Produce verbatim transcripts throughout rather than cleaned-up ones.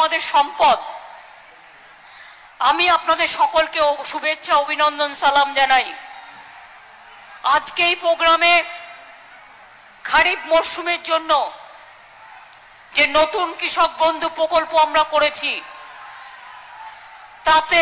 আমাদের সম্পদ। আমি আপনাদের সকলকে শুভেচ্ছা অভিনন্দন সালাম জানাই। আজকে এই প্রোগ্রামে খারিফ মরশুমের জন্য যে নতুন কৃষক বন্ধু প্রকল্প আমরা করেছি তাতে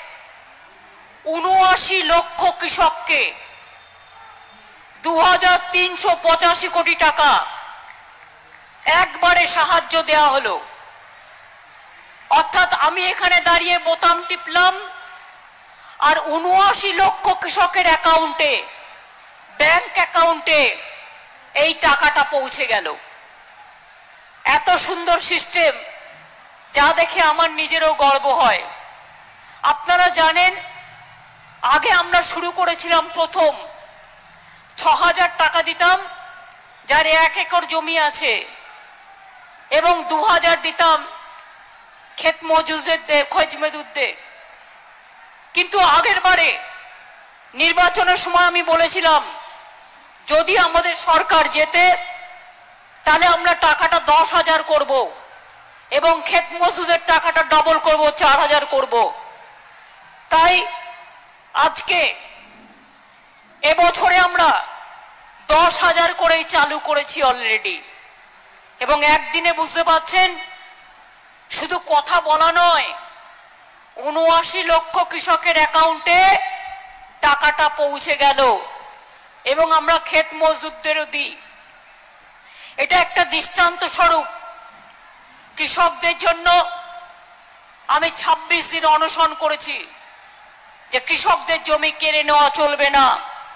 উনআশি লক্ষ কৃষককে দু হাজার তিনশো পঁচাশি কোটি টাকা একবারে সাহায্য দেওয়া হলো। অর্থাৎ আমি এখানে দাঁড়িয়ে বোতাম টিপলাম আর উনআশি লক্ষ কৃষকের অ্যাকাউন্টে, ব্যাংক অ্যাকাউন্টে এই টাকাটা পৌঁছে গেল। এত সুন্দর সিস্টেম যা দেখে আমার নিজেরও গর্ব হয়। আপনারা জানেন আগে আমরা শুরু করেছিলাম প্রথম ছ হাজার টাকা দিতাম যার এক একর জমি আছে, এবং দু হাজার দিতাম ক্ষেত মজুরদের, খোঁজ মেদুরদের। কিন্তু আগের বারে নির্বাচনের সময় আমি বলেছিলাম যদি আমাদের সরকার জেতে তাহলে আমরা টাকাটা দশ হাজার করব এবং ক্ষেত মজুরদের টাকাটা ডবল করব, চার হাজার করব। তাই আজকে এবছরে আমরা দশ হাজার করেই চালু করেছি অলরেডি। এবং একদিনে বুঝতে পারছেন শুধু কথা বলা নয়, উনআশি লক্ষ কৃষকের অ্যাকাউন্টে টাকাটা পৌঁছে গেল এবং আমরা ক্ষেত মজদুরদেরও দিই। এটা একটা দৃষ্টান্ত স্বরূপ। কৃষকদের জন্য আমি ছাব্বিশ দিন অনশন করেছি যে কৃষকদের জমি কেড়ে নেওয়া চলবে না।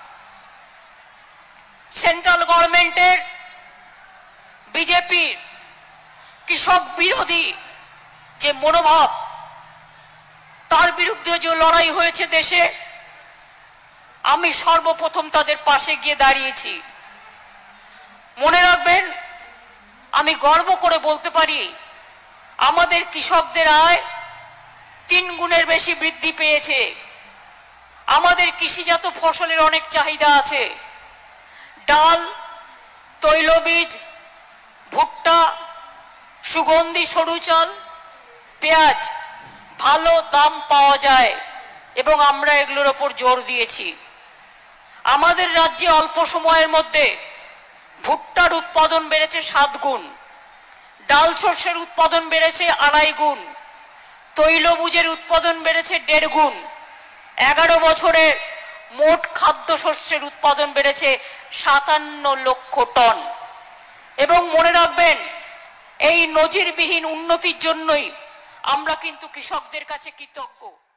সেন্ট্রাল গভর্নমেন্টের বিজেপির কৃষক বিরোধী যে মনোভাব, তার বিরুদ্ধে যে লড়াই হয়েছে দেশে, আমি সর্বপ্রথম তাদের পাশে গিয়ে দাঁড়িয়েছি। মনে রাখবেন, আমি গর্ব করে বলতে পারি আমাদের কৃষকদের আয় তিন গুণের বেশি বৃদ্ধি পেয়েছে। আমাদের কৃষিজাত ফসলের অনেক চাহিদা আছে। ডাল, তৈলবীজ, ভুট্টা, সুগন্ধি সরু চাল, পেঁয়াজ ভালো দাম পাওয়া যায় এবং আমরা এগুলোর ওপর জোর দিয়েছি। আমাদের রাজ্যে অল্প সময়ের মধ্যে ভুট্টার উৎপাদন বেড়েছে সাত গুণ, ডাল শস্যের উৎপাদন বেড়েছে আড়াই গুণ, তৈলবীজের উৎপাদন বেড়েছে দেড় গুণ। এগারো বছরে মোট খাদ্যশস্যের উৎপাদন বেড়েছে সাতান্ন লক্ষ টন। এবং মনে রাখবেন, এই নজিরবিহীন উন্নতির জন্যই আমরা কিন্তু কৃষকদের কাছে কৃতজ্ঞ।